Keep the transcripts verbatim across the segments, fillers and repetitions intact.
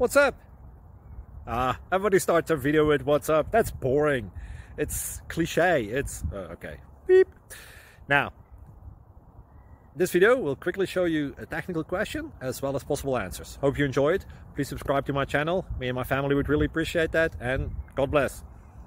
what's up? Ah, everybody starts their video with what's up. That's boring. It's cliche. It's, uh, okay. Beep. Now, this video will quickly show you a technical question as well as possible answers. Hope you enjoyed. Please subscribe to my channel. Me and my family would really appreciate that, and God bless.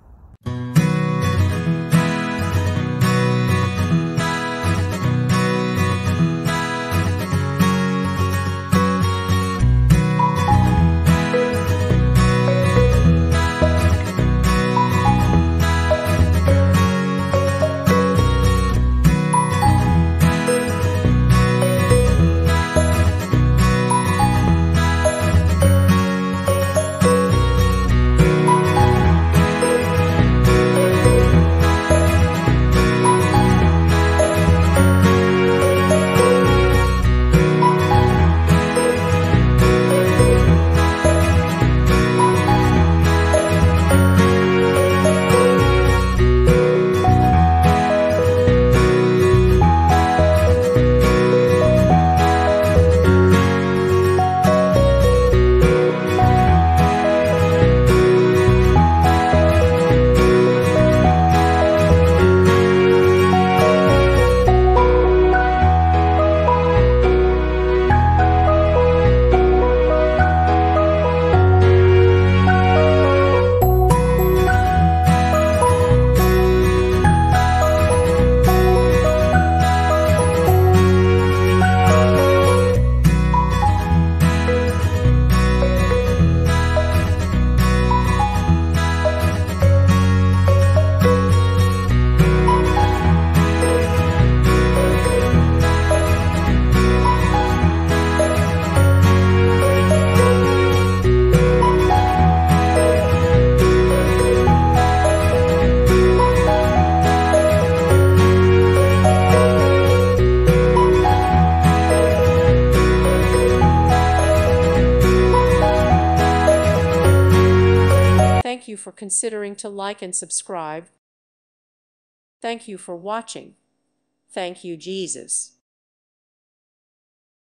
Thank you for considering to like and subscribe. Thank you for watching. Thank you, Jesus.